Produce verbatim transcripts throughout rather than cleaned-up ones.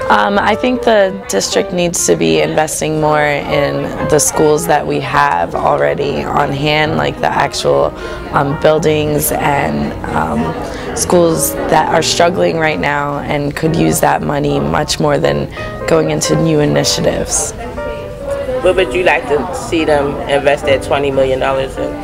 Um, I think the district needs to be investing more in the schools that we have already on hand, like the actual um, buildings and um, schools that are struggling right now and could use that money much more than going into new initiatives. What would you like to see them invest that twenty million dollars in?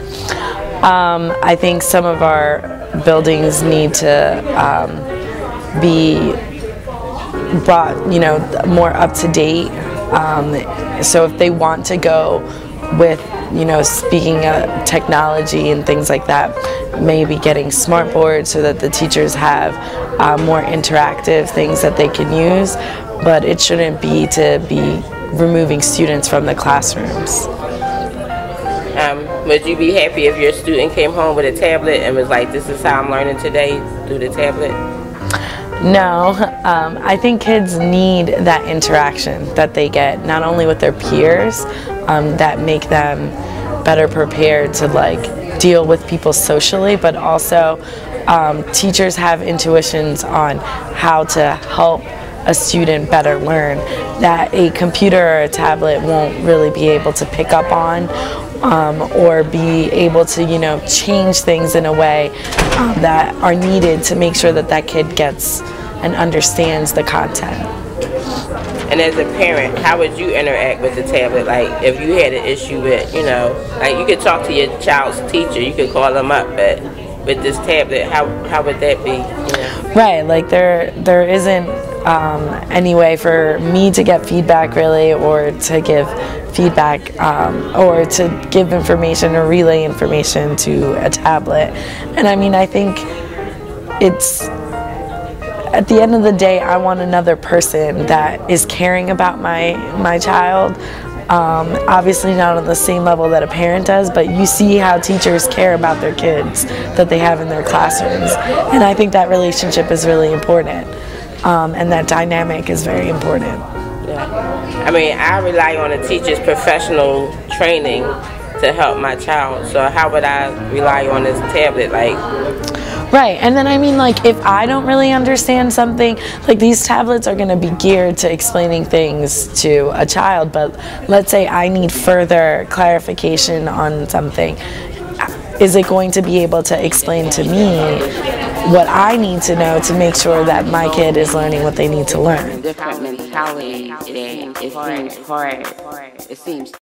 Um, I think some of our buildings need to um, be brought, you know, more up to date. Um, so if they want to go with, you know, speaking of technology and things like that, maybe getting smart boards so that the teachers have uh, more interactive things that they can use, but it shouldn't be to be removing students from the classrooms. Um, would you be happy if your student came home with a tablet and was like, this is how I'm learning today through the tablet? No, um, I think kids need that interaction that they get, not only with their peers, um, that make them better prepared to like deal with people socially, but also um, teachers have intuitions on how to help a student better learn that a computer or a tablet won't really be able to pick up on. Um, or be able to, you know, change things in a way um, that are needed to make sure that that kid gets and understands the content. And as a parent, how would you interact with the tablet? Like, if you had an issue with, you know, like you could talk to your child's teacher, you could call them up, but with this tablet, how how would that be? You know? Right, like there there isn't um, any way for me to get feedback really, or to give feedback um, or to give information or relay information to a tablet. And I mean, I think it's, at the end of the day, I want another person that is caring about my my child. Um, obviously not on the same level that a parent does, but you see how teachers care about their kids that they have in their classrooms. And I think that relationship is really important. Um, and that dynamic is very important. Yeah. I mean, I rely on a teacher's professional training to help my child. So how would I rely on this tablet? Like, right, and then I mean, like, if I don't really understand something, like these tablets are going to be geared to explaining things to a child, but let's say I need further clarification on something. Is it going to be able to explain to me what I need to know to make sure that my kid is learning what they need to learn? Different mentality, it seems hard. It seems